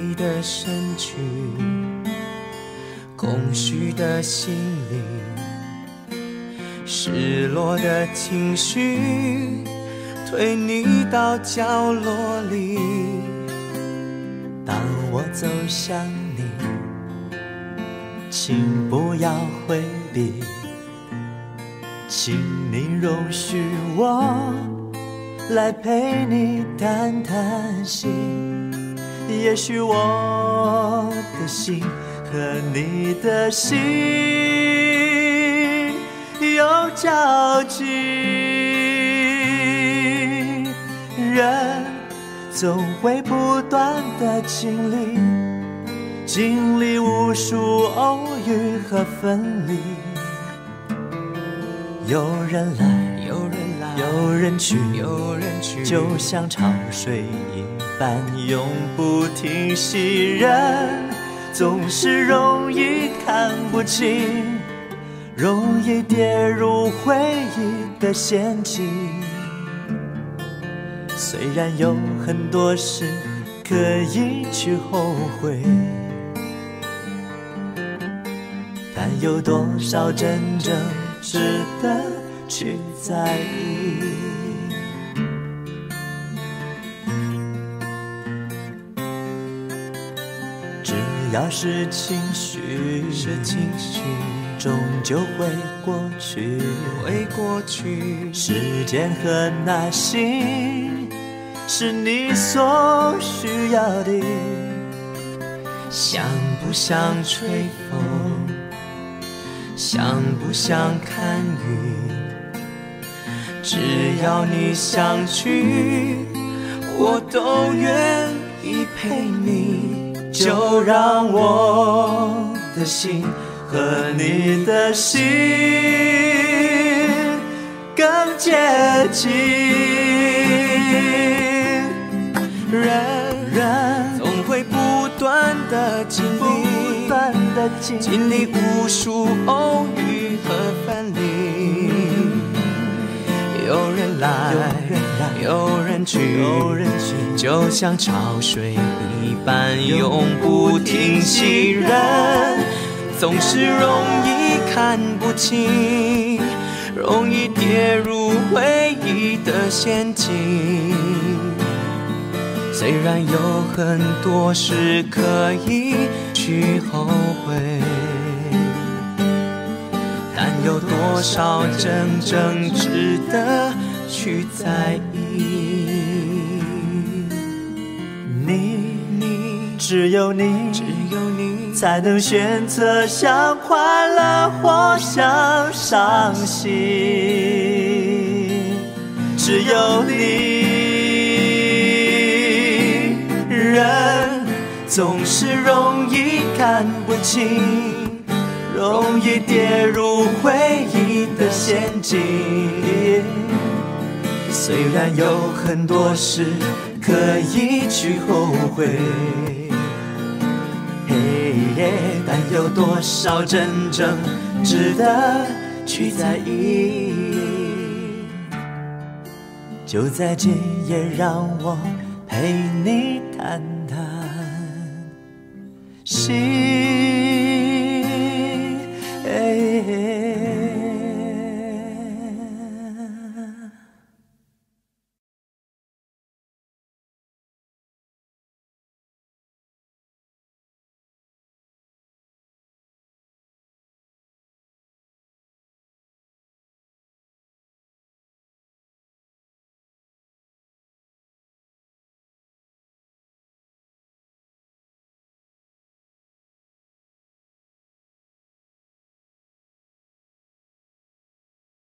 累的身躯，空虚的心灵，失落的情绪，推你到角落里。当我走向你，请不要回避，请你容许我来陪你谈谈心。也许我的心和你的心有交集，人总会不断的经历无数偶遇和分离，有人来，有人去，就像潮水一般永不停息。人总是容易看不清，容易跌入回忆的陷阱。虽然有很多事可以去后悔，但有多少真正值得去在意？只要是情绪，终究会过去。时间和耐心是你所需要的。想不想吹风？想不想看雨？只要你想去，我都愿意陪你。就让我的心和你的心更接近。人总会不断的经历无数偶遇和分离，有人来，有人去，就像潮水一般永不停息。人总是容易看不清，容易跌入回忆的陷阱。虽然有很多事可以去后悔，但有多少真正值得去在意？只有你才能选择想快乐或想伤心。只有你，人总是容易看不清，容易跌入回忆的陷阱。虽然有很多事可以去后悔，但有多少真正值得去在意？就在今夜，让我陪你谈谈心。